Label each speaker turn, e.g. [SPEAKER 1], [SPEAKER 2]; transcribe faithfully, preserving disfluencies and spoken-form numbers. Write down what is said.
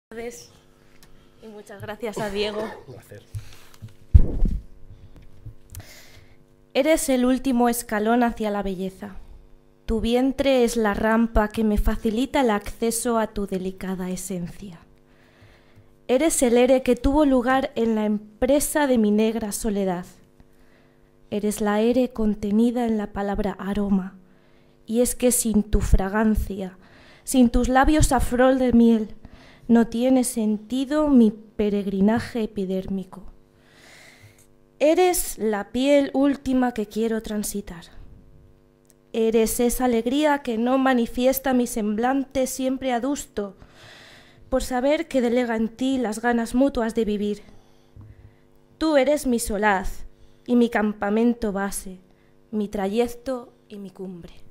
[SPEAKER 1] Buenas tardes y muchas gracias a Diego.
[SPEAKER 2] Un placer.
[SPEAKER 1] Eres el último escalón hacia la belleza. Tu vientre es la rampa que me facilita el acceso a tu delicada esencia. Eres el ere que tuvo lugar en la empresa de mi negra soledad. Eres la ere contenida en la palabra aroma, y es que sin tu fragancia, sin tus labios a flor de miel, no tiene sentido mi peregrinaje epidérmico. Eres la piel última que quiero transitar. Eres esa alegría que no manifiesta mi semblante siempre adusto, por saber que delega en ti las ganas mutuas de vivir. Tú eres mi solaz y mi campamento base, mi trayecto y mi cumbre.